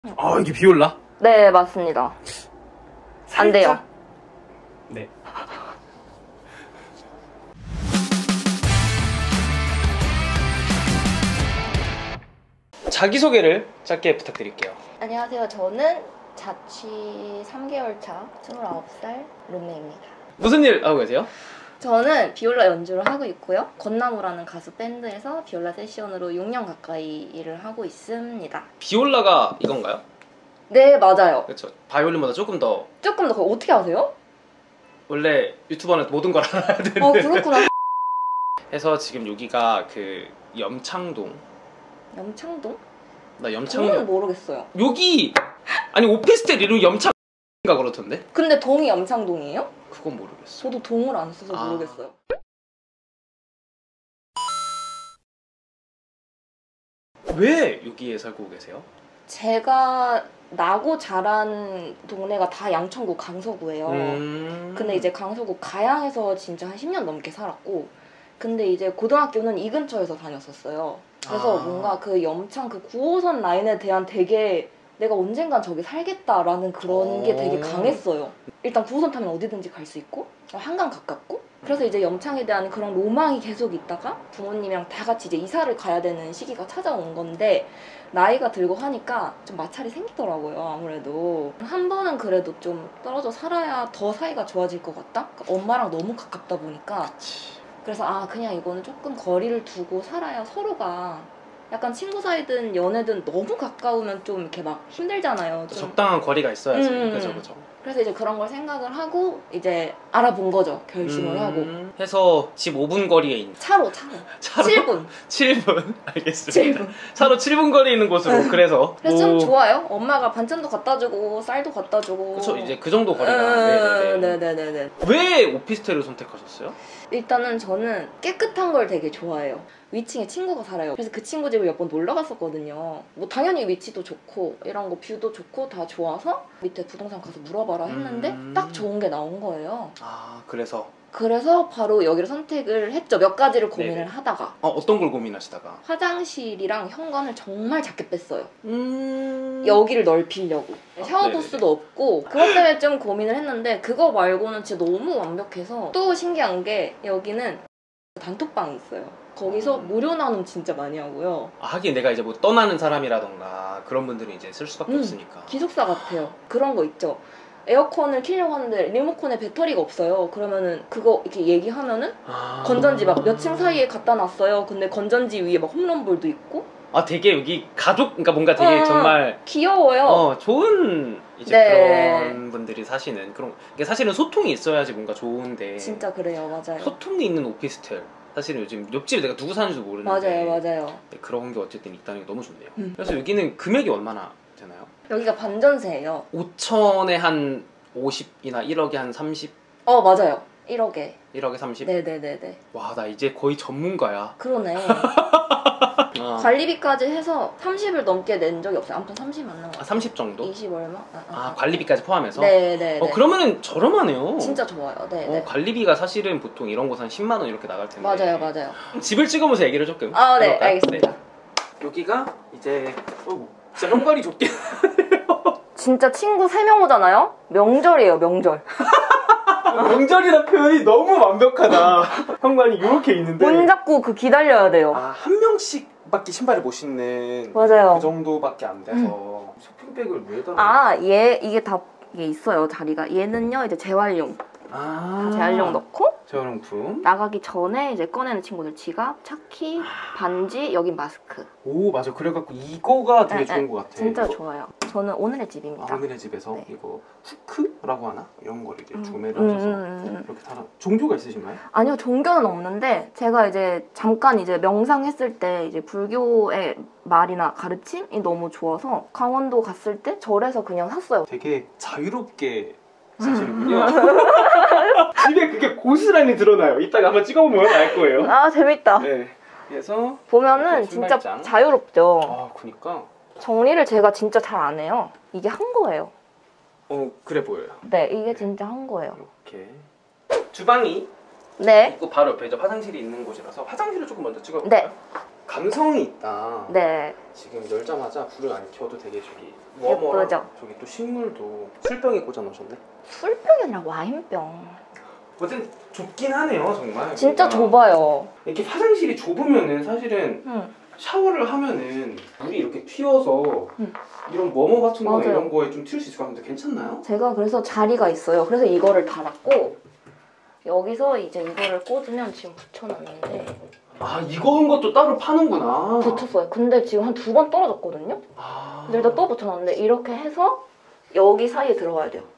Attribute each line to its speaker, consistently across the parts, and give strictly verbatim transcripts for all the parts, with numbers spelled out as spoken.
Speaker 1: 아, 이게 비올라?
Speaker 2: 네, 맞습니다. 살짝... 안 돼요.
Speaker 1: 네. 자기소개를 짧게 부탁드릴게요.
Speaker 2: 안녕하세요. 저는 자취 삼 개월 차 스물아홉 살 룸메입니다.
Speaker 1: 무슨 일 하고 계세요?
Speaker 2: 저는 비올라 연주를 하고 있고요. 건나무라는 가수 밴드에서 비올라 세션으로 육 년 가까이 일을 하고 있습니다.
Speaker 1: 비올라가 이건가요?
Speaker 2: 네, 맞아요.
Speaker 1: 그렇죠. 바이올린보다 조금 더
Speaker 2: 조금 더. 어떻게 아세요?
Speaker 1: 원래 유튜버는 모든 걸 알아야 되는데.
Speaker 2: 어, 그렇구나.
Speaker 1: 해서 지금 여기가 그 염창동.
Speaker 2: 염창동?
Speaker 1: 나 염창동
Speaker 2: 동은 모르겠어요.
Speaker 1: 여기 아니 오피스텔 이름 염창인가 그렇던데?
Speaker 2: 근데 동이 염창동이에요?
Speaker 1: 그건 모르겠어.
Speaker 2: 저도 동을 안 써서
Speaker 1: 아.
Speaker 2: 모르겠어요.
Speaker 1: 왜 여기에 살고 계세요?
Speaker 2: 제가 나고 자란 동네가 다 양천구 강서구예요.
Speaker 1: 음...
Speaker 2: 근데 이제 강서구 가양에서 진짜 한 십 년 넘게 살았고, 근데 이제 고등학교는 이 근처에서 다녔었어요. 그래서
Speaker 1: 아...
Speaker 2: 뭔가 그 염창 그 구 호선 라인에 대한 되게 내가 언젠간 저기 살겠다라는 그런 게 되게 강했어요. 일단 구 호선 타면 어디든지 갈 수 있고 한강 가깝고, 그래서 이제 염창에 대한 그런 로망이 계속 있다가 부모님이랑 다 같이 이제 이사를 가야 되는 시기가 찾아온 건데, 나이가 들고 하니까 좀 마찰이 생기더라고요. 아무래도 한 번은 그래도 좀 떨어져 살아야 더 사이가 좋아질 것 같다? 그러니까 엄마랑 너무 가깝다 보니까.
Speaker 1: 그치.
Speaker 2: 그래서 아 그냥 이거는 조금 거리를 두고 살아야 서로가 약간 친구 사이든 연애든 너무 가까우면 좀 이렇게 막 힘들잖아요. 좀.
Speaker 1: 적당한 거리가 있어야지.
Speaker 2: 음,
Speaker 1: 그죠, 그죠.
Speaker 2: 그래서 이제 그런 걸 생각을 하고 이제 알아본 거죠. 결심을
Speaker 1: 음,
Speaker 2: 하고.
Speaker 1: 해서 십오 분 거리에 있는
Speaker 2: 차로 차로.
Speaker 1: 차로?
Speaker 2: 칠 분.
Speaker 1: 칠 분. 알겠습니다.
Speaker 2: 칠 분.
Speaker 1: 차로 칠 분 거리에 있는 곳으로. 그래서
Speaker 2: 그래서
Speaker 1: 뭐...
Speaker 2: 참 좋아요. 엄마가 반찬도 갖다 주고 쌀도 갖다 주고.
Speaker 1: 그쵸, 이제 그 정도 거리가.
Speaker 2: 음, 네네네.
Speaker 1: 왜 오피스텔을 선택하셨어요?
Speaker 2: 일단은 저는 깨끗한 걸 되게 좋아해요. 위층에 친구가 살아요. 그래서 그 친구 집을 몇 번 놀러 갔었거든요. 뭐 당연히 위치도 좋고 이런 거 뷰도 좋고 다 좋아서 밑에 부동산 가서 물어봐라 했는데
Speaker 1: 음...
Speaker 2: 딱 좋은 게 나온 거예요.
Speaker 1: 아, 그래서?
Speaker 2: 그래서 바로 여기를 선택을 했죠. 몇 가지를 고민을
Speaker 1: 네네.
Speaker 2: 하다가.
Speaker 1: 어, 어떤 걸 고민하시다가?
Speaker 2: 화장실이랑 현관을 정말 작게 뺐어요.
Speaker 1: 음...
Speaker 2: 여기를 넓히려고.
Speaker 1: 아,
Speaker 2: 샤워
Speaker 1: 네네네.
Speaker 2: 부스도 없고 그것 때문에 좀 고민을 했는데, 그거 말고는 진짜 너무 완벽해서. 또 신기한 게 여기는 단톡방이 있어요. 거기서
Speaker 1: 음.
Speaker 2: 무료 나눔 진짜 많이 하고요.
Speaker 1: 아, 하긴 내가 이제 뭐 떠나는 사람이라던가 그런 분들은 이제 쓸 수밖에
Speaker 2: 음,
Speaker 1: 없으니까.
Speaker 2: 기숙사 같아요. 그런 거 있죠. 에어컨을 켜려고 하는데 리모컨에 배터리가 없어요. 그러면은 그거 이렇게 얘기하면은
Speaker 1: 아...
Speaker 2: 건전지 막 몇 층 사이에 갖다 놨어요. 근데 건전지 위에 막 홈런볼도 있고.
Speaker 1: 아, 되게 여기 가족, 그러니까 뭔가 되게
Speaker 2: 어,
Speaker 1: 정말
Speaker 2: 귀여워요.
Speaker 1: 어, 좋은 이제
Speaker 2: 네.
Speaker 1: 그런 분들이 사시는 그런. 이게 사실은 소통이 있어야지 뭔가 좋은데.
Speaker 2: 진짜 그래요, 맞아요.
Speaker 1: 소통이 있는 오피스텔. 사실은 요즘 옆집에 내가 누구 사는지도 모르는데.
Speaker 2: 맞아요, 맞아요.
Speaker 1: 그런 게 어쨌든 있다는 게 너무 좋네요.
Speaker 2: 음.
Speaker 1: 그래서 여기는 금액이 얼마나 되나요?
Speaker 2: 여기가 반전세예요.
Speaker 1: 오천에 한 오십이나 일억에 한 삼십?
Speaker 2: 어, 맞아요. 일억에.
Speaker 1: 일억에 삼십?
Speaker 2: 네네네네.
Speaker 1: 와, 나 이제 거의 전문가야.
Speaker 2: 그러네.
Speaker 1: 아.
Speaker 2: 관리비까지 해서 삼십을 넘게 낸 적이 없어요. 아무튼 삼십 안 나온 것
Speaker 1: 아,
Speaker 2: 같아요.
Speaker 1: 삼십 정도?
Speaker 2: 이십 얼마? 아, 아,
Speaker 1: 아, 관리비까지 포함해서?
Speaker 2: 네네네.
Speaker 1: 어, 그러면은 저렴하네요.
Speaker 2: 진짜 좋아요. 네네.
Speaker 1: 어, 관리비가 사실은 보통 이런 곳은 한 십만 원 이렇게 나갈 텐데.
Speaker 2: 맞아요, 맞아요.
Speaker 1: 집을 찍으면서 얘기를 조금
Speaker 2: 아, 네,
Speaker 1: 해볼까요?
Speaker 2: 알겠습니다.
Speaker 1: 네. 여기가 이제 어, 진짜 현관이 좁게
Speaker 2: 진짜 친구 세 명 오잖아요? 명절이에요, 명절.
Speaker 1: 명절이라는 표현이 너무 완벽하다. 현관이 이렇게 있는데
Speaker 2: 문 잡고 그 기다려야 돼요.
Speaker 1: 아, 한 명씩밖에 신발을 못 신는.
Speaker 2: 맞아요.
Speaker 1: 그 정도밖에 안 돼서. 음. 쇼핑백을 왜 달아?
Speaker 2: 아, 얘 이게 다 이게 있어요, 자리가. 얘는요, 이제 재활용.
Speaker 1: 아,
Speaker 2: 다 재활용 넣고
Speaker 1: 재활용품.
Speaker 2: 나가기 전에 이제 꺼내는 친구들 지갑, 차키, 반지, 여긴 마스크.
Speaker 1: 오, 맞아. 그래갖고 이거가 되게
Speaker 2: 네,
Speaker 1: 좋은
Speaker 2: 네.
Speaker 1: 것 같아.
Speaker 2: 진짜
Speaker 1: 이거.
Speaker 2: 좋아요. 저는 오늘의 집입니다.
Speaker 1: 아, 오늘의 집에서
Speaker 2: 네.
Speaker 1: 이거 후크라고 하나? 이런 거를 이제
Speaker 2: 음,
Speaker 1: 구매를
Speaker 2: 음,
Speaker 1: 하셔서
Speaker 2: 음, 음.
Speaker 1: 이렇게 달아. 종교가 있으신가요?
Speaker 2: 아니요, 종교는 없는데 제가 이제 잠깐 이제 명상했을 때 이제 불교의 말이나 가르침이 너무 좋아서 강원도 갔을 때 절에서 그냥 샀어요.
Speaker 1: 되게 자유롭게 사시는군요. 집에 그게 고스란히 드러나요. 이따가 한번 찍어보면 알 거예요.
Speaker 2: 아, 재밌다.
Speaker 1: 네. 그래서
Speaker 2: 보면은 진짜
Speaker 1: 신발장.
Speaker 2: 자유롭죠.
Speaker 1: 아, 그니까.
Speaker 2: 정리를 제가 진짜 잘 안 해요. 이게 한 거예요.
Speaker 1: 어, 그래 보여요.
Speaker 2: 네, 이게 진짜 한 거예요.
Speaker 1: 이렇게. 주방이
Speaker 2: 네.
Speaker 1: 있고 바로 옆에 이제 화장실이 있는 곳이라서 화장실을 조금 먼저 찍어볼까요?
Speaker 2: 네.
Speaker 1: 감성이 있다.
Speaker 2: 네.
Speaker 1: 지금 열자마자 불을 안 켜도 되게 저기 워머랑
Speaker 2: 예쁘죠?
Speaker 1: 저기 또 식물도 술병에 꽂아 놓으셨네.
Speaker 2: 술병이 아니라 와인병.
Speaker 1: 어쨌든 좁긴 하네요 정말.
Speaker 2: 진짜
Speaker 1: 여기가.
Speaker 2: 좁아요.
Speaker 1: 이렇게 화장실이 좁으면은 사실은
Speaker 2: 응.
Speaker 1: 샤워를 하면은 물이 이렇게 튀어서
Speaker 2: 응.
Speaker 1: 이런 워머 같은 거
Speaker 2: 맞아요.
Speaker 1: 이런 거에 좀 튈 수 있을 것 같은데 괜찮나요?
Speaker 2: 제가 그래서 자리가 있어요. 그래서 이거를 달았고 여기서 이제 이거를 꽂으면 지금 붙여놨는데
Speaker 1: 아 이거인 것도 따로 파는구나.
Speaker 2: 붙였어요. 근데 지금 한 두 번 떨어졌거든요.
Speaker 1: 아...
Speaker 2: 근데 일단 또 붙여놨는데 이렇게 해서 여기 사이에 들어가야 돼요.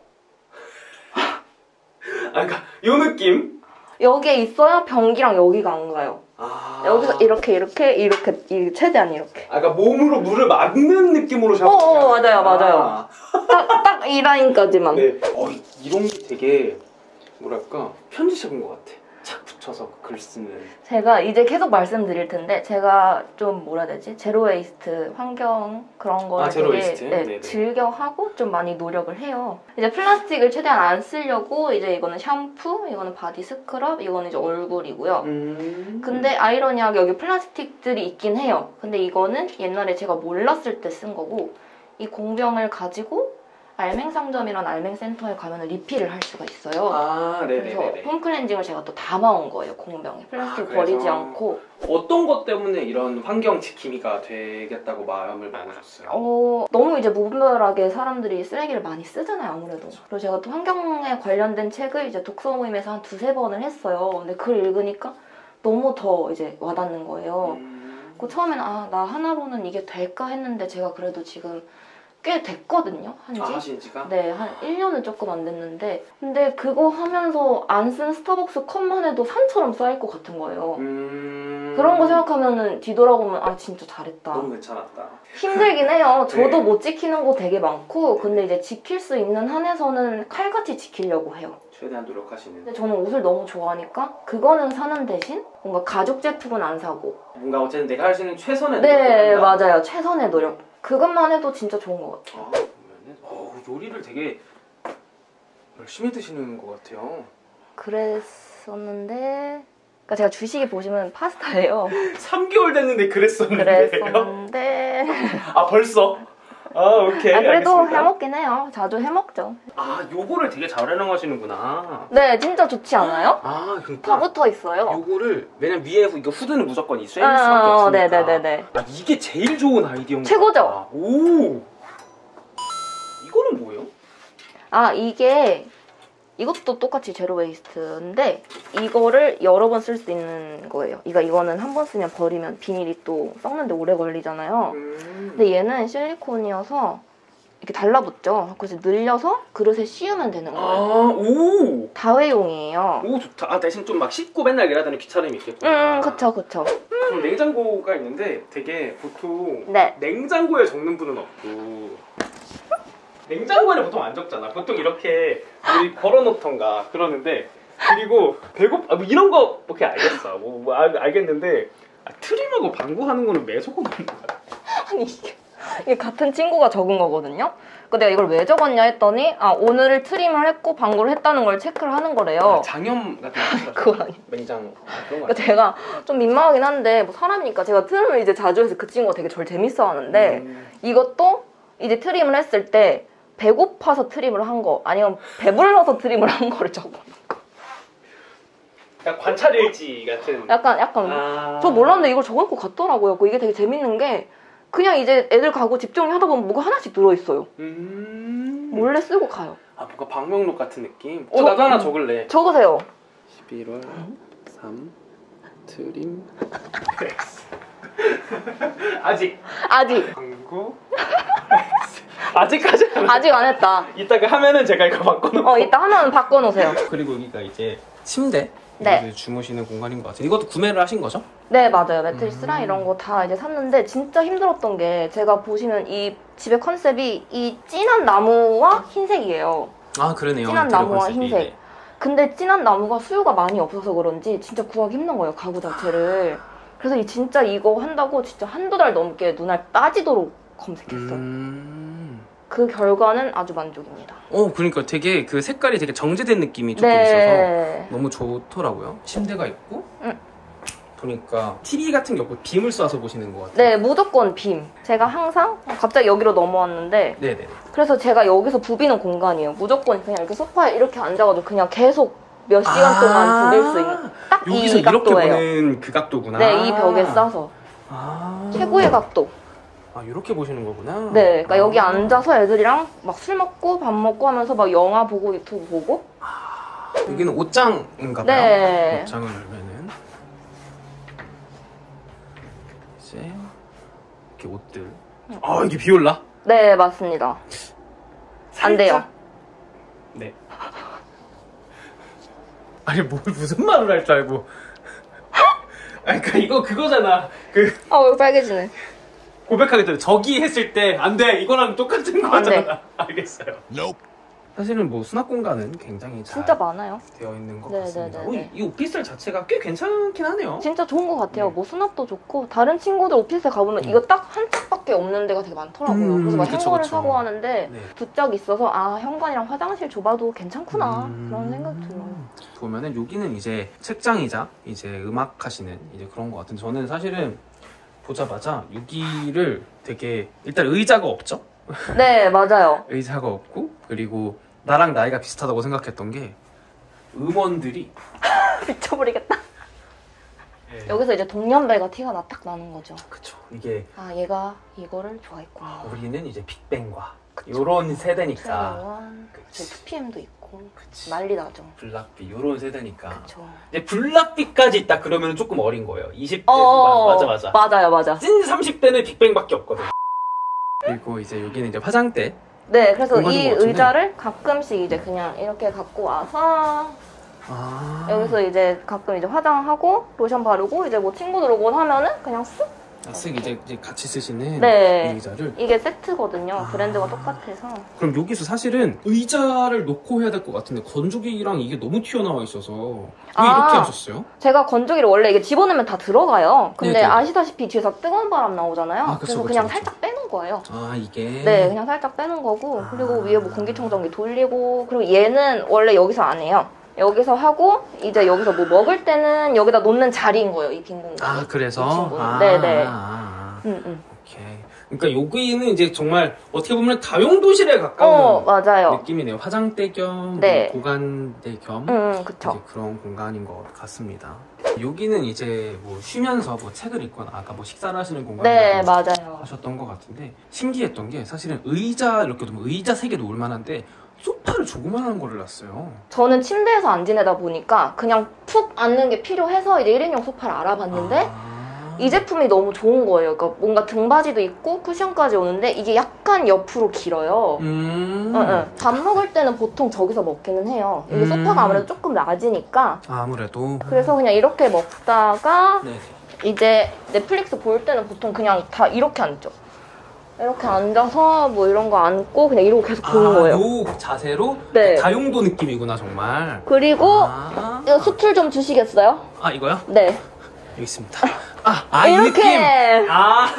Speaker 1: 아 그러니까 요 느낌?
Speaker 2: 여기에 있어야 변기랑 여기가 안 가요.
Speaker 1: 아...
Speaker 2: 여기서 이렇게 이렇게 이렇게 이 최대한 이렇게.
Speaker 1: 아 그러니까 몸으로 물을 막는 느낌으로
Speaker 2: 어,
Speaker 1: 샤워.
Speaker 2: 어 맞아요 맞아요.
Speaker 1: 아...
Speaker 2: 딱 딱 이 라인까지만.
Speaker 1: 네. 어 이런 게 되게 뭐랄까 편지샵인 것 같아. 착 붙여서 글 쓰는.
Speaker 2: 제가 이제 계속 말씀드릴 텐데 제가 좀 뭐라 해야 되지? 제로 웨이스트 환경 그런 거를
Speaker 1: 아, 제로
Speaker 2: 되게
Speaker 1: 웨이스트?
Speaker 2: 네,
Speaker 1: 네네.
Speaker 2: 즐겨 하고 좀 많이 노력을 해요. 이제 플라스틱을 최대한 안 쓰려고 이제 이거는 샴푸, 이거는 바디 스크럽, 이거는 이제 얼굴이고요.
Speaker 1: 음...
Speaker 2: 근데 아이러니하게 여기 플라스틱들이 있긴 해요. 근데 이거는 옛날에 제가 몰랐을 때 쓴 거고 이 공병을 가지고 알맹상점이란 알맹센터에 가면 리필을 할 수가 있어요.
Speaker 1: 아,
Speaker 2: 그래서
Speaker 1: 네네네.
Speaker 2: 폼클렌징을 제가 또 담아온 거예요, 공병에. 플라스틱
Speaker 1: 아, 그래서?
Speaker 2: 버리지 않고.
Speaker 1: 어떤 것 때문에 이런 환경 지킴이가 되겠다고 마음을 먹으셨어요?
Speaker 2: 어, 너무 이제 무분별하게 사람들이 쓰레기를 많이 쓰잖아요, 아무래도. 그리고 제가 또 환경에 관련된 책을 이제 독서 모임에서 한 두세 번을 했어요. 근데 글 읽으니까 너무 더 이제 와닿는 거예요.
Speaker 1: 음...
Speaker 2: 그 처음에는 아, 나 하나로는 이게 될까 했는데 제가 그래도 지금 꽤 됐거든요, 한지.
Speaker 1: 아, 하신 지가?
Speaker 2: 네, 한 일 년은 조금 안 됐는데 근데 그거 하면서 안 쓴 스타벅스 컵만 해도 산처럼 쌓일 것 같은 거예요.
Speaker 1: 음...
Speaker 2: 그런 거 생각하면은 뒤돌아보면 아 진짜 잘했다.
Speaker 1: 너무 괜찮았다.
Speaker 2: 힘들긴 해요. 저도
Speaker 1: 네.
Speaker 2: 못 지키는 거 되게 많고 근데 이제 지킬 수 있는 한에서는 칼같이 지키려고 해요.
Speaker 1: 최대한 노력하시는.
Speaker 2: 근데 저는 옷을 너무 좋아하니까 그거는 사는 대신 뭔가 가죽 제품은 안 사고
Speaker 1: 뭔가 어쨌든 내가 할 수 있는 최선의
Speaker 2: 네,
Speaker 1: 노력을 한다.
Speaker 2: 맞아요. 최선의 노력. 그것만 해도 진짜 좋은 것 같아요.
Speaker 1: 아, 그러면은 어, 요리를 되게 열심히 드시는 것 같아요.
Speaker 2: 그랬었는데 그러니까 제가 주식이 보시면 파스타예요.
Speaker 1: 삼 개월 됐는데 그랬었는데.
Speaker 2: 그랬었는데
Speaker 1: 아 벌써? 아 오케이.
Speaker 2: 아, 그래도
Speaker 1: 알겠습니다.
Speaker 2: 해먹긴 해요. 자주 해먹죠.
Speaker 1: 아 요거를 되게 잘 활용하시는구나.
Speaker 2: 네, 진짜 좋지 않아요?
Speaker 1: 아
Speaker 2: 다
Speaker 1: 그러니까
Speaker 2: 붙어 있어요.
Speaker 1: 요거를 왜냐면 위에 이거 후드는 무조건 있어야 될
Speaker 2: 아,
Speaker 1: 수밖에
Speaker 2: 어,
Speaker 1: 없으니까.
Speaker 2: 네네네네.
Speaker 1: 아 이게 제일 좋은 아이디어인 것
Speaker 2: 최고죠?
Speaker 1: 같다. 오. 이거는 뭐예요?
Speaker 2: 아, 이게 이것도 똑같이 제로 웨이스트인데 이거를 여러 번 쓸 수 있는 거예요. 이거 이거는 한 번 쓰면 버리면 비닐이 또 썩는데 오래 걸리잖아요.
Speaker 1: 음.
Speaker 2: 근데 얘는 실리콘이어서 이렇게 달라붙죠. 그래서 늘려서 그릇에 씌우면 되는 거예요.
Speaker 1: 아 오.
Speaker 2: 다회용이에요.
Speaker 1: 오 좋다. 아 대신 좀 막 씻고 맨날 일하다는 귀찮음이 있겠구나.
Speaker 2: 음, 그쵸, 그쵸.
Speaker 1: 그럼 냉장고가 있는데 되게 보통
Speaker 2: 네.
Speaker 1: 냉장고에 적는 분은 없고 냉장고에는 보통 안 적잖아. 보통 이렇게 우리 걸어놓던가 그러는데 그리고 배고 아, 뭐 이런 거 이렇게 알겠어. 뭐, 뭐 알, 알겠는데 아, 트림하고 방구하는 거는 매 적어놓는 거야.
Speaker 2: 아니 이게, 이게 같은 친구가 적은 거거든요. 그 내가 이걸 왜 적었냐 했더니 아 오늘을 트림을 했고 방구를 했다는 걸 체크를 하는 거래요.
Speaker 1: 아, 장염 같은 거.
Speaker 2: 그건 아니.
Speaker 1: 맹장 아, 그런 거.
Speaker 2: 그러니까 제가 좀 민망하긴 한데 뭐 사람이니까 제가 트림을 이제 자주 해서 그 친구가 되게 저를 재밌어하는데
Speaker 1: 음.
Speaker 2: 이것도 이제 트림을 했을 때 배고파서 트림을 한 거 아니면 배불러서 트림을 한 거를 적어놓은 거.
Speaker 1: 약간 관찰일지 같은.
Speaker 2: 약간 약간
Speaker 1: 아...
Speaker 2: 저 몰랐는데 이걸 적을 것 같더라고요. 이게 되게 재밌는 게 그냥 이제 애들 가고 집 정리하다 보면 뭐가 하나씩 들어있어요.
Speaker 1: 음...
Speaker 2: 몰래 쓰고 가요.
Speaker 1: 아 뭔가 방명록 같은 느낌? 어
Speaker 2: 저-
Speaker 1: 나도 하나
Speaker 2: 음.
Speaker 1: 적을래.
Speaker 2: 적으세요.
Speaker 1: 십일월 삼 트림 아직
Speaker 2: 아직
Speaker 1: 방구 아직까지 안
Speaker 2: 아직 안 했다.
Speaker 1: 이따가 하면은 제가 이거 바꿔놓고.
Speaker 2: 어 이따 하나는 바꿔놓으세요.
Speaker 1: 그리고 여기가 이제 침대.
Speaker 2: 네.
Speaker 1: 이제 주무시는 공간인 것 같아요. 이것도 구매를 하신 거죠?
Speaker 2: 네 맞아요. 매트리스랑
Speaker 1: 음.
Speaker 2: 이런 거 다 이제 샀는데 진짜 힘들었던 게 제가 보시면 이 집의 컨셉이 이 진한 나무와 흰색이에요.
Speaker 1: 아 그러네요.
Speaker 2: 진한
Speaker 1: 인테리어
Speaker 2: 나무와
Speaker 1: 컨셉이.
Speaker 2: 흰색.
Speaker 1: 네.
Speaker 2: 근데 진한 나무가 수요가 많이 없어서 그런지 진짜 구하기 힘든 거예요. 가구 자체를. 그래서 이 진짜 이거 한다고 진짜 한두 달 넘게 눈알 빠지도록 검색했어요.
Speaker 1: 음...
Speaker 2: 그 결과는 아주 만족입니다.
Speaker 1: 어 그러니까 되게 그 색깔이 되게 정제된 느낌이 조금
Speaker 2: 네.
Speaker 1: 있어서 너무 좋더라고요. 침대가 있고
Speaker 2: 응.
Speaker 1: 보니까 티비 같은 게 없고 빔을 쏴서 보시는 것 같아요.
Speaker 2: 네, 무조건 빔. 제가 항상 갑자기 여기로 넘어왔는데
Speaker 1: 네네.
Speaker 2: 그래서 제가 여기서 부비는 공간이에요. 무조건 그냥 이렇게 소파에 이렇게 앉아가지고 그냥 계속 몇 시간
Speaker 1: 아
Speaker 2: 동안 부빌 수 있는 딱
Speaker 1: 여기서
Speaker 2: 이 각도예요.
Speaker 1: 이렇게 보는 그 각도구나.
Speaker 2: 네, 이 벽에 싸서
Speaker 1: 아
Speaker 2: 최고의 각도.
Speaker 1: 아 이렇게 보시는 거구나.
Speaker 2: 네, 그러니까
Speaker 1: 아.
Speaker 2: 여기 앉아서 애들이랑 막 술 먹고 밥 먹고 하면서 막 영화 보고 유튜브 보고.
Speaker 1: 아, 여기는 옷장인가 봐요.
Speaker 2: 네.
Speaker 1: 옷장을 열면은 이제 이렇게 옷들. 아 이게 비올라?
Speaker 2: 네, 맞습니다. 안 돼요.
Speaker 1: 네. 아니 뭘 무슨 말을 할 줄 알고. 아니 그러니까 이거 그거잖아. 그
Speaker 2: 아, 왜 빨개지네.
Speaker 1: 고백하게 전에 저기 했을 때 안 돼. 이거랑 똑같은
Speaker 2: 안 돼.
Speaker 1: 거잖아. 알겠어요. Nope. 사실은 뭐 수납 공간은 굉장히 잘
Speaker 2: 진짜 많아요.
Speaker 1: 되어 있는 것
Speaker 2: 네,
Speaker 1: 같습니다.
Speaker 2: 네,
Speaker 1: 어,
Speaker 2: 네,
Speaker 1: 이,
Speaker 2: 네.
Speaker 1: 이 오피스텔 자체가 꽤 괜찮긴 하네요.
Speaker 2: 진짜 좋은 것 같아요.
Speaker 1: 네.
Speaker 2: 뭐 수납도 좋고 다른 친구들 오피스에 가보면
Speaker 1: 음.
Speaker 2: 이거 딱 한 짝밖에 없는 데가 되게 많더라고요.
Speaker 1: 음,
Speaker 2: 그래서 막
Speaker 1: 그쵸,
Speaker 2: 현관을
Speaker 1: 그쵸.
Speaker 2: 사고 하는데
Speaker 1: 네.
Speaker 2: 두 짝 있어서 아 현관이랑 화장실 좁아도 괜찮구나
Speaker 1: 음.
Speaker 2: 그런 생각이 들어요.
Speaker 1: 보면은 여기는 이제 책장이자 이제 음악 하시는 이제 그런 것 같은. 저는 사실은 보자마자 여기를 되게 일단 의자가 없죠.
Speaker 2: 네, 맞아요.
Speaker 1: 의자가 없고 그리고 나랑 나이가 비슷하다고 생각했던 게 음원들이
Speaker 2: 미쳐버리겠다.
Speaker 1: 네.
Speaker 2: 여기서 이제 동년배가 티가 나, 딱 나는 거죠.
Speaker 1: 그쵸. 이게
Speaker 2: 아 얘가 이거를 좋아했구나.
Speaker 1: 우리는 이제 빅뱅과
Speaker 2: 그쵸.
Speaker 1: 요런 세대니까
Speaker 2: 트레이원,
Speaker 1: 그치.
Speaker 2: 투피엠도 있고
Speaker 1: 그치.
Speaker 2: 난리 나죠.
Speaker 1: 블락비 요런 세대니까.
Speaker 2: 그쵸.
Speaker 1: 근데 블락비까지 있다 그러면 조금 어린 거예요. 이십 대
Speaker 2: 어,
Speaker 1: 맞아 맞아.
Speaker 2: 맞아요, 맞아.
Speaker 1: 찐 삼십 대는 빅뱅밖에 없거든. 그리고 이제 여기는 이제 화장대.
Speaker 2: 네, 그래서
Speaker 1: 공간인
Speaker 2: 이
Speaker 1: 것 같은데?
Speaker 2: 의자를 가끔씩 이제 그냥 이렇게 갖고 와서
Speaker 1: 아.
Speaker 2: 여기서 이제 가끔 이제 화장하고 로션 바르고 이제 뭐 친구들 오곤 하면은 그냥 쓱
Speaker 1: 아, 쓱 이제, 이제 같이 쓰시는
Speaker 2: 네.
Speaker 1: 이 의자를.
Speaker 2: 이게 세트거든요.
Speaker 1: 아.
Speaker 2: 브랜드가 똑같아서.
Speaker 1: 그럼 여기서 사실은 의자를 놓고 해야 될 것 같은데 건조기랑 이게 너무 튀어나와 있어서 왜
Speaker 2: 아.
Speaker 1: 이렇게 하셨어요?
Speaker 2: 제가 건조기를 원래 이게 집어넣으면 다 들어가요. 근데
Speaker 1: 네네.
Speaker 2: 아시다시피 뒤에서 뜨거운 바람 나오잖아요.
Speaker 1: 아, 그쵸,
Speaker 2: 그래서
Speaker 1: 그쵸,
Speaker 2: 그냥
Speaker 1: 그쵸.
Speaker 2: 살짝 빼는 거예요.
Speaker 1: 아 이게.
Speaker 2: 네, 그냥 살짝 빼는 거고
Speaker 1: 아.
Speaker 2: 그리고 위에 뭐 공기청정기 돌리고 그리고 얘는 원래 여기서 안 해요. 여기서 하고 이제 여기서 뭐 먹을 때는 여기다 놓는 자리인 거예요. 이 빈 공간.
Speaker 1: 아 그래서.
Speaker 2: 이 친구는.
Speaker 1: 아,
Speaker 2: 네네.
Speaker 1: 아, 아.
Speaker 2: 응, 응.
Speaker 1: 오케이. 그러니까 여기는 이제 정말 어떻게 보면 다용도실에 가까운
Speaker 2: 어, 맞아요.
Speaker 1: 느낌이네요. 화장대 겸
Speaker 2: 네.
Speaker 1: 보관대 겸
Speaker 2: 응, 응,
Speaker 1: 이제
Speaker 2: 그쵸.
Speaker 1: 그런 공간인 것 같습니다. 여기는 이제 뭐 쉬면서 뭐 책을 읽거나 아까 뭐 식사를 하시는
Speaker 2: 네,
Speaker 1: 공간이라고
Speaker 2: 맞아요.
Speaker 1: 하셨던 것 같은데 신기했던 게 사실은 의자 이렇게 두면 의자 세 개 놓을 만한데 소파를 조그만한 거를 놨어요.
Speaker 2: 저는 침대에서 안 지내다 보니까 그냥 푹 앉는 게 필요해서 이제 일 인용 소파를 알아봤는데
Speaker 1: 아.
Speaker 2: 이 제품이 너무 좋은 거예요. 그러니까 뭔가 등받이도 있고 쿠션까지 오는데 이게 약간 옆으로 길어요.
Speaker 1: 음.
Speaker 2: 응, 응. 밥 먹을 때는 보통 저기서 먹기는 해요. 여기
Speaker 1: 음.
Speaker 2: 소파가 아무래도 조금 낮으니까
Speaker 1: 아, 아무래도.
Speaker 2: 그래서 그냥 이렇게 먹다가
Speaker 1: 네.
Speaker 2: 이제 넷플릭스 볼 때는 보통 그냥 다 이렇게 앉죠. 이렇게 앉아서 뭐 이런 거 앉고 그냥 이러고 계속 보는
Speaker 1: 아,
Speaker 2: 거예요.
Speaker 1: 요 자세로
Speaker 2: 네.
Speaker 1: 다용도 느낌이구나 정말.
Speaker 2: 그리고
Speaker 1: 아,
Speaker 2: 이거 수틀 좀 주시겠어요?
Speaker 1: 아 이거요?
Speaker 2: 네.
Speaker 1: 여기 있습니다. 아, 아, 이
Speaker 2: 이렇게.
Speaker 1: 느낌. 아.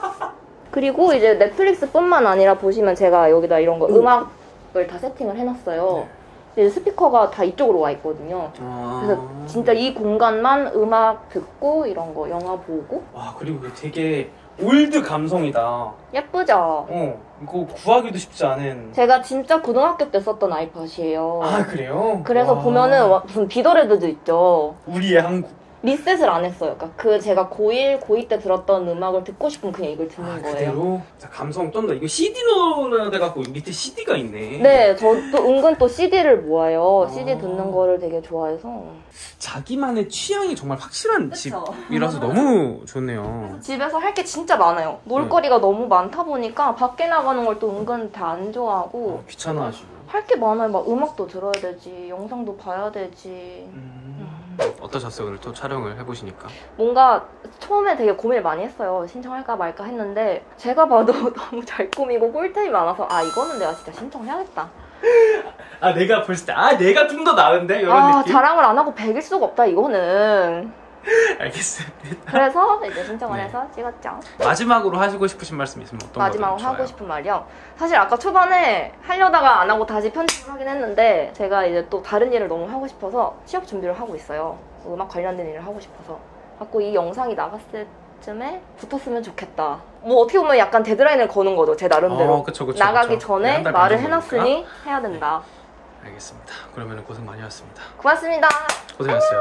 Speaker 2: 그리고 이제 넷플릭스뿐만 아니라 보시면 제가 여기다 이런 거 음악을 다 세팅을 해놨어요.
Speaker 1: 네.
Speaker 2: 이제 스피커가 다 이쪽으로 와 있거든요.
Speaker 1: 아.
Speaker 2: 그래서 진짜 이 공간만 음악 듣고 이런 거 영화 보고
Speaker 1: 와, 그리고 이게 되게 올드 감성이다.
Speaker 2: 예쁘죠?
Speaker 1: 어, 이거 구하기도 쉽지 않은.
Speaker 2: 제가 진짜 고등학교 때 썼던 아이팟이에요.
Speaker 1: 아, 그래요?
Speaker 2: 그래서
Speaker 1: 와.
Speaker 2: 보면은 와- 무슨 비더레드도 있죠.
Speaker 1: 우리의 한국.
Speaker 2: 리셋을 안 했어요. 그러니까 그 제가 고일, 고이 때 들었던 음악을 듣고 싶으면 그냥 이걸 듣는
Speaker 1: 아,
Speaker 2: 거예요.
Speaker 1: 그대로? 자, 감성 쩐다. 이거 씨디 넣어야 돼갖고 밑에 씨디가 있네.
Speaker 2: 네, 저도 은근 또 씨디를 모아요.
Speaker 1: 아.
Speaker 2: 씨디 듣는 거를 되게 좋아해서.
Speaker 1: 자기만의 취향이 정말 확실한
Speaker 2: 그쵸?
Speaker 1: 집이라서 너무 좋네요.
Speaker 2: 집에서 할 게 진짜 많아요. 놀거리가 너무 많다 보니까 밖에 나가는 걸 또 은근 다 안 좋아하고
Speaker 1: 어, 귀찮아하시고.
Speaker 2: 할 게 많아요. 막 음악도 들어야 되지, 영상도 봐야 되지.
Speaker 1: 음. 어떠셨어요? 오늘 또 촬영을 해보시니까.
Speaker 2: 뭔가 처음에 되게 고민을 많이 했어요. 신청할까 말까 했는데 제가 봐도 너무 잘 꾸미고 꿀템이 많아서 아 이거는 내가 진짜 신청해야겠다.
Speaker 1: 아, 내가 벌써 때, 아, 내가 좀 더 나은데? 이런
Speaker 2: 아
Speaker 1: 느낌?
Speaker 2: 자랑을 안 하고 백일 수가 없다 이거는.
Speaker 1: 알겠습니다.
Speaker 2: 그래서 이제 신청을
Speaker 1: 네.
Speaker 2: 해서 찍었죠.
Speaker 1: 마지막으로 하시고 싶으신 말씀 있으면 어떤
Speaker 2: 마지막으로
Speaker 1: 거든
Speaker 2: 하고
Speaker 1: 좋아요.
Speaker 2: 싶은 말이요. 사실 아까 초반에 하려다가 안 하고 다시 편집을 하긴 했는데 제가 이제 또 다른 일을 너무 하고 싶어서 취업 준비를 하고 있어요. 음악 관련된 일을 하고 싶어서. 갖고 이 영상이 나갔을 쯤에 붙었으면 좋겠다. 뭐 어떻게 보면 약간 데드라인을 거는 거죠, 제 나름대로.
Speaker 1: 어, 그쵸, 그쵸,
Speaker 2: 나가기
Speaker 1: 그쵸.
Speaker 2: 전에
Speaker 1: 네, 한달
Speaker 2: 말을
Speaker 1: 반
Speaker 2: 해놨으니 해야 된다.
Speaker 1: 알겠습니다. 그러면 고생 많이 하셨습니다.
Speaker 2: 고맙습니다.
Speaker 1: 고생하셨어요.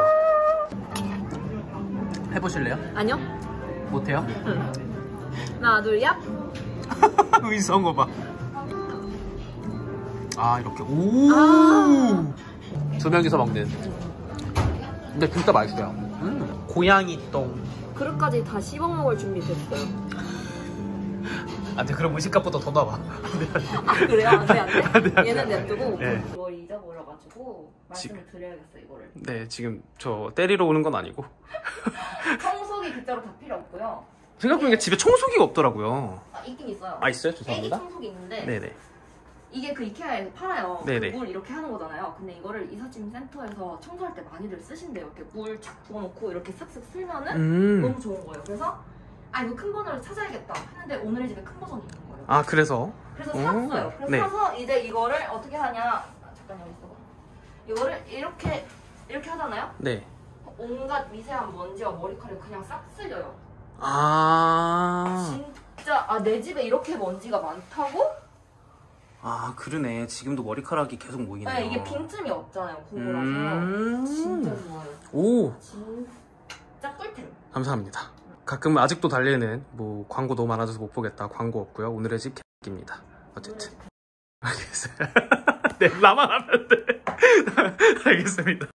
Speaker 1: 해보실래요?
Speaker 2: 아니요.
Speaker 1: 못해요?
Speaker 2: 응. 하나, 둘, 얍.
Speaker 1: 의성어 봐. 아 이렇게 오.
Speaker 2: 아.
Speaker 1: 두 명이서 먹는. 근데 진짜 맛있어요. 음. 고양이 똥.
Speaker 2: 그릇까지 다 씹어 먹을 준비 됐어요.
Speaker 1: 안돼 그럼 음식값보다 더 나와.
Speaker 2: 아 그래요? 안돼 안돼.
Speaker 1: 안 돼, 안 돼.
Speaker 2: 얘는 냅두고
Speaker 1: 네.
Speaker 2: 이걸 잊어버려가지고 말씀을
Speaker 1: 지금.
Speaker 2: 드려야겠어 이거를.
Speaker 1: 네 지금 저 때리러 오는 건 아니고.
Speaker 2: 청소기 빗자루 다 필요 없고요.
Speaker 1: 생각해보니까 집에 청소기가 없더라고요.
Speaker 2: 아 있긴 있어요.
Speaker 1: 아 있어요?
Speaker 2: 애기
Speaker 1: 죄송합니다.
Speaker 2: 청소기 있는데
Speaker 1: 네네.
Speaker 2: 이게 그 이케아에서 팔아요.
Speaker 1: 네네.
Speaker 2: 물 이렇게 하는 거잖아요. 근데 이거를 이삿짐 센터에서 청소할 때 많이들 쓰신대요. 이렇게 물 착 부어놓고 이렇게 쓱쓱 쓸면은
Speaker 1: 음.
Speaker 2: 너무 좋은 거예요. 그래서 아 이거 큰 버전을 찾아야겠다 했는데 오늘의 집에 큰 버전이 있는 거예요.
Speaker 1: 아 그래서.
Speaker 2: 그래서
Speaker 1: 오.
Speaker 2: 샀어요. 그래서
Speaker 1: 네.
Speaker 2: 사서 이제 이거를 어떻게 하냐. 아, 잠깐 여기 있어봐. 이거를 이렇게 이렇게 하잖아요.
Speaker 1: 네.
Speaker 2: 온갖 미세한 먼지와 머리카락을 그냥 싹 쓸려요.
Speaker 1: 아.
Speaker 2: 진짜 아 내 집에 이렇게 먼지가 많다고?
Speaker 1: 아 그러네. 지금도 머리카락이 계속 모이네요.
Speaker 2: 네, 이게 빈틈이 없잖아요. 고무라서
Speaker 1: 음.
Speaker 2: 진짜 좋아요.
Speaker 1: 오.
Speaker 2: 진짜 꿀템.
Speaker 1: 감사합니다. 가끔 아직도 달리는 뭐 광고 너무 많아져서 못 보겠다. 광고 없고요. 오늘의 집 개입니다. 어쨌든. 알겠어요. 네, 나만 하면 돼. 알겠습니다.